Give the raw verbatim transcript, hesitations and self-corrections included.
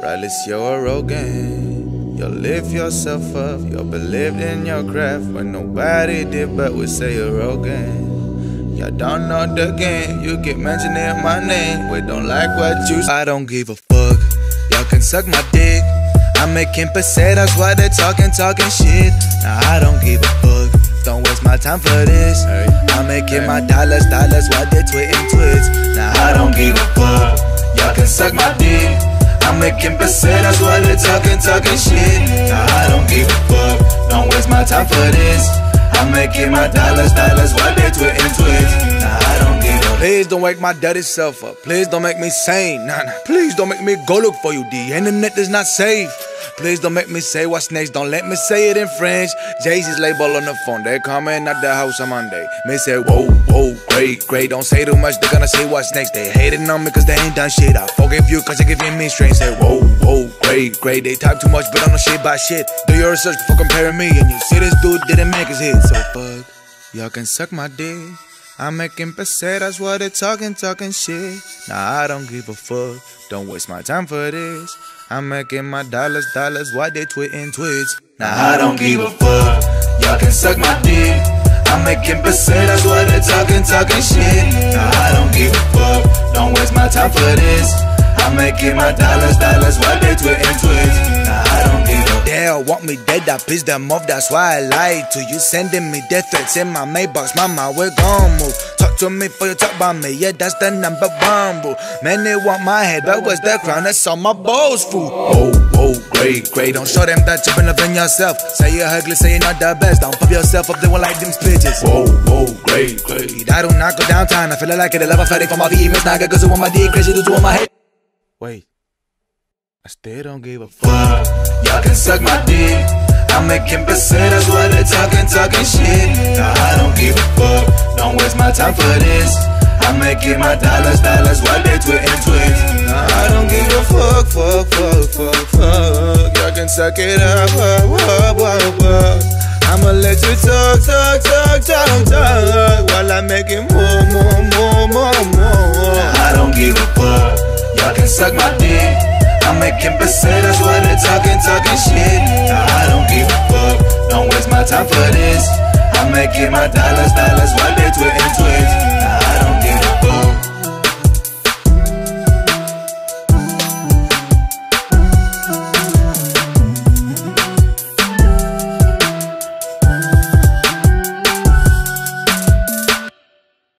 Regardless, you're arrogant. You'll lift yourself up. You'll believe in your craft when nobody did but would say you're arrogant. Y'all don't know the game. You keep mentioning my name. We don't like what you say. I don't give a fuck. Y'all can suck my dick. I'm making pesetas while they're talking, talking shit. Nah, I don't give a fuck. Don't waste my time for this. I'm making my dollars, dollars while they're tweeting twits. Nah, I don't give a fuck. Y'all can suck my dick. I'm making pesetas while they're talking, talking shit. Nah, I don't give a fuck. Don't waste my time for this. I'm making my dollars, dollars while they're tweeting twits. Nah, I don't give a fuck. Please don't wake my dirty self up. Please don't make me sane. Nah, nah. Please don't make me go look for you. The internet is not safe. Please don't make me say what's next. Don't let me say it in French. Jay-Z's label on the phone. They coming at the house on Monday. Me say, whoa, whoa, great, great. Don't say too much. They're gonna say what's next. They hating on me cause they ain't done shit. I forgive you cause you're giving me strength. Say, whoa, whoa, great, great. They talk too much but don't know shit about shit. Do your research before comparing me. And you see this dude didn't make his hit. So fuck, y'all can suck my dick. I'm making pesetas while they're talking, talking shit. Nah, I don't give a fuck. Don't waste my time for this. I'm making my dollars, dollars while they tweeting twits. Nah, I don't give a fuck. Y'all can suck my dick. I'm making pesetas while they're talking, talking shit. Nah, I don't give a fuck. Don't waste my time for this. I'm making my dollars, dollars while they tweeting twits. Nah, I don't give a fuck. They all want me dead, I pissed them off, that's why I lied to you. Sending me death threats in my mailbox, mama, we're gon' move. Talk to me for you talk about me, yeah, that's the number one, boo. Man, they want my head, but where's the crown? That's all my balls, fool. Oh, oh, great, great. Don't show them that you're believe in yourself. Say you're ugly, say you're not the best. Don't pump yourself up, they won't like them bitches. Whoa, whoa, great, great. I do not go downtown, I feel like it. I love a fighting for my females, now I got cause you want my dick, crazy to do on my head. Wait, I still don't give a fuck. Y'all can suck my dick. I'm making pesetas while they're talking, talking shit. Nah, I don't give a fuck. Don't waste my time for this. I'm making my dollars, dollars while they're tweeting twits. Nah, I don't give a fuck, fuck, fuck, fuck, fuck. Y'all can suck it up, up, up, up, up. I'ma let you talk, talk, talk, talk, talk while I'm making more, more, more, more, more. Nah, I don't give a fuck. Y'all can suck my dick. I'm making pesetas while they're talking, talking shit. Nah, I don't give a fuck. Don't waste my time for this. I'm making my dollars, dollars.